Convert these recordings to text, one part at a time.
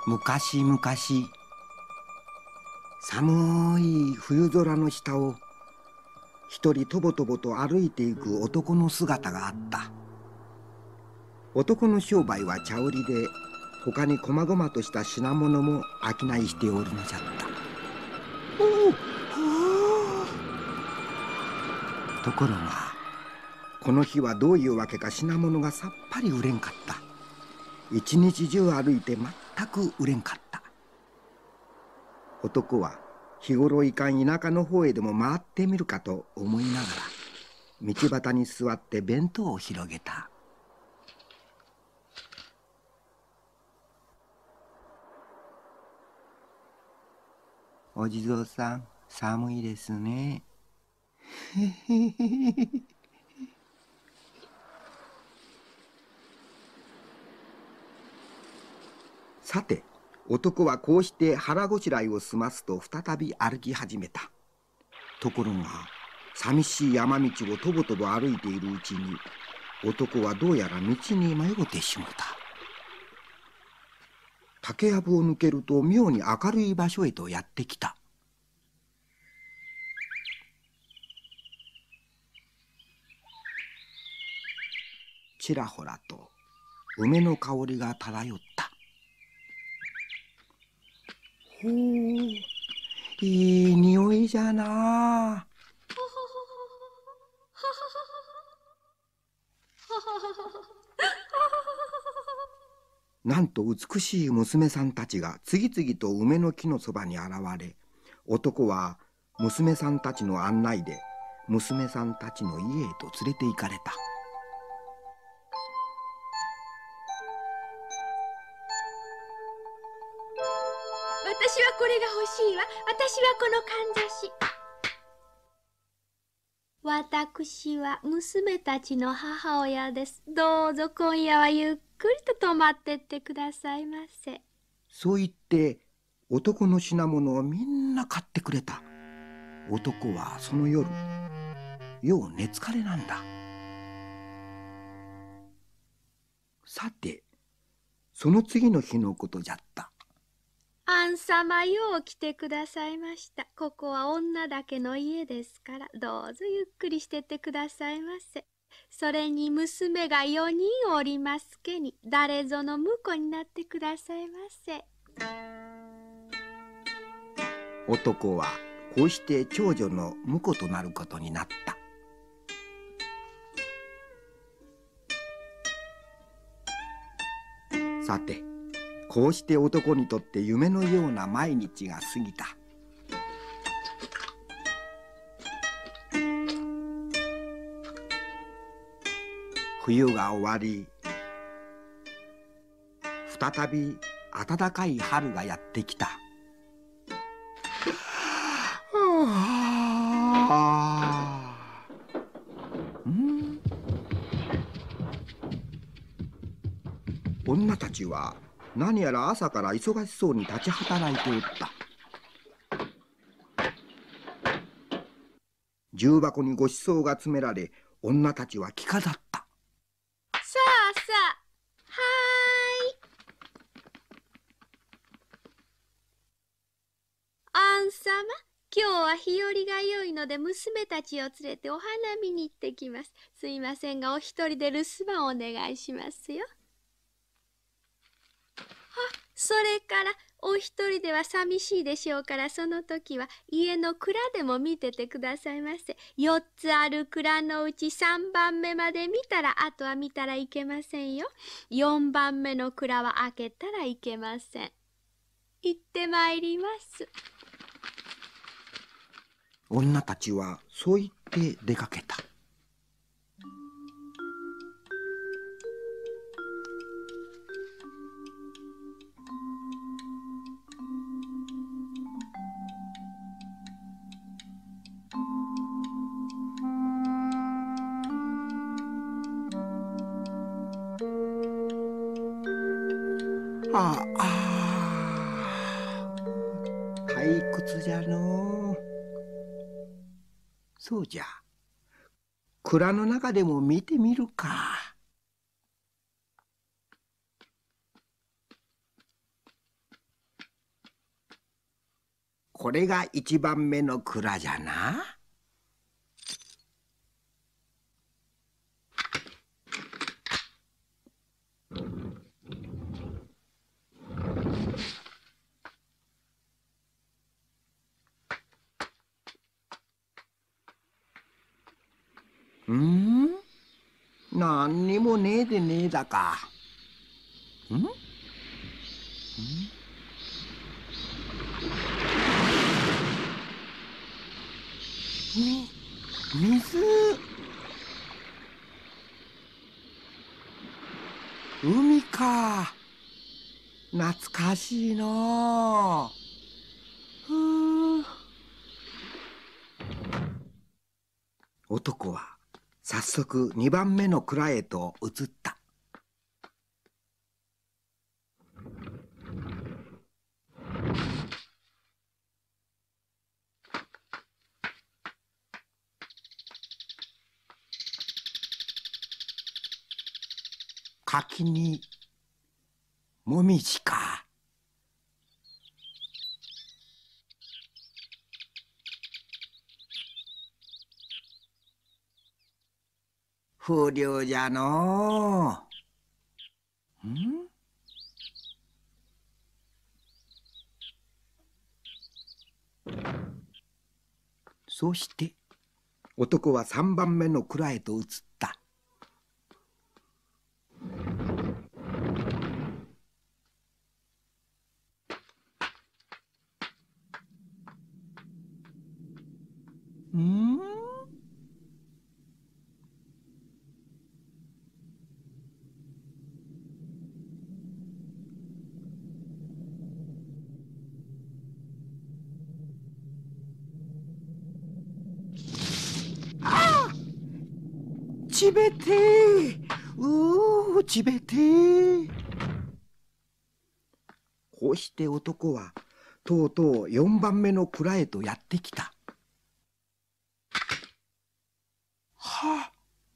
昔々、寒い冬空の下を一人とぼとぼと歩いていく男の姿があった。男の商売は茶売りで、他に細々とした品物も商いしておるのじゃった。ところがこの日はどういうわけか品物がさっぱり売れんかった。一日中歩いて全く売れんかった。男は日頃いかん田舎の方へでも回ってみるかと思いながら道端に座って弁当を広げた。お地蔵さん、寒いですね。さて、男はこうして腹ごしらえを済ますと再び歩き始めた。ところが寂しい山道をとぼとぼ歩いているうちに、男はどうやら道に迷ってしもた。竹やぶを抜けると妙に明るい場所へとやってきた。ちらほらと梅の香りが漂った。ほう、いい匂いじゃな。なんと美しい娘さんたちが次々と梅の木のそばに現れ、男は娘さんたちの案内で娘さんたちの家へと連れて行かれた。 私はこれが欲しいわ。私はこのかんざし。私は娘たちの母親です。どうぞ今夜はゆっくりと泊まってってくださいませ。 そう言って男の品物をみんな買ってくれた。男はその夜よう寝つかれなんだ。さて、その次の日のことじゃった。 あん様よう来てくださいました。ここは女だけの家ですから、どうぞゆっくりしてってくださいませ。それに娘が4人おりますけに、誰ぞの婿になってくださいませ。 男はこうして長女の婿となることになった。さて、こうして男にとって夢のような毎日が過ぎた。冬が終わり、再び暖かい春がやってきた。女たちは何やら朝から忙しそうに立ち働いておった。重箱にごちそうが詰められ、女たちは着飾った。 さあさあ、はーい。あん様、今日は日和が良いので娘たちを連れてお花見に行ってきます。すいませんがお一人で留守番お願いしますよ。それからお一人では寂しいでしょうから、その時は家の蔵でも見ててくださいませ。4つある蔵のうち3番目まで見たら、あとは見たらいけませんよ。4番目の蔵は開けたらいけません。行ってまいります。 女たちはそう言って出かけた。退屈じゃのう。そうじゃ、蔵の中でも見てみるか。 これが一番目の蔵じゃな。なんにもねえでねえだか。水。海か。懐かしいのう。男は早速2番目の蔵へと移った。柿にもみじか。風流じゃのう。そうして男は3番目の蔵へと移った。ちべてちべて。こうして男はとうとう4番目の蔵へとやってきた。はあ、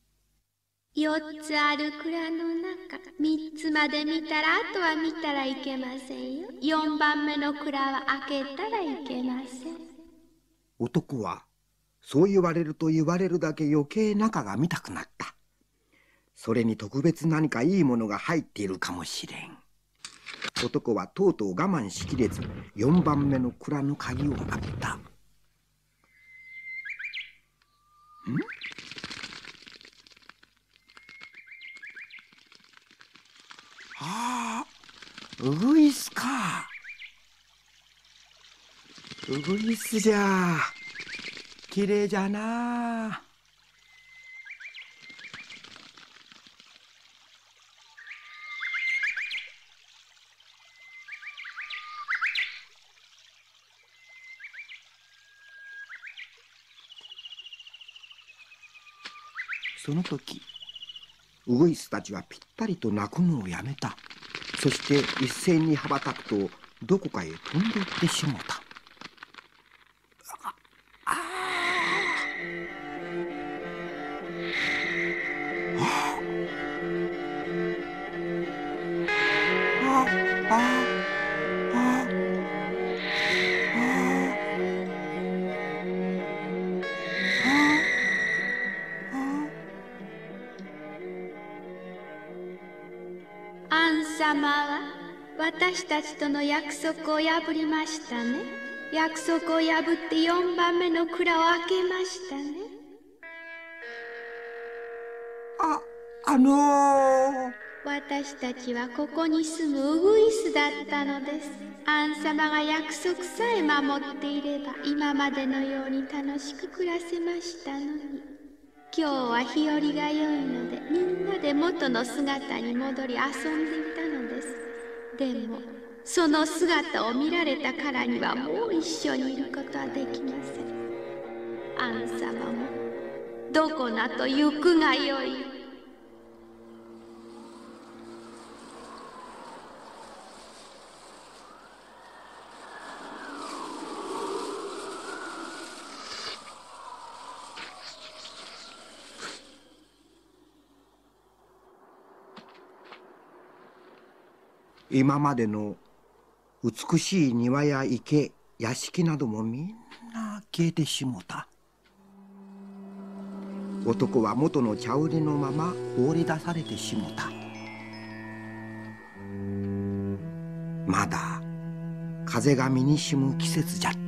4つある蔵の中、3つまで見たらあとは見たらいけませんよ。4番目の蔵は開けたらいけません。 男はそう言われると言われるだけ余計中が見たくなった。それに特別何かいいものが入っているかもしれん。男はとうとう我慢しきれず4番目の蔵の鍵を開けた。ああ、ウグイスか。ウグイスじゃ。きれいじゃな。その時ウグイスたちはぴったりと鳴くのをやめた。そして一斉に羽ばたくとどこかへ飛んでいってしもうた。 アン様は私たちとの約束を破りましたね。約束を破って4番目の蔵を開けましたね。私たちはここに住むウグイスだったのです。アン様が約束さえ守っていれば今までのように楽しく暮らせましたのに。今日は日和が良いのでみんなで元の姿に戻り遊んでいたのです。でもその姿を見られたからにはもう一緒にいることはできません。アン様もどこなと行くがよい。 今までの美しい庭や池、 屋敷などもみんな消えてしもた。男は元の茶売りのまま放り出されてしもた。まだ風が身にしむ季節じゃった。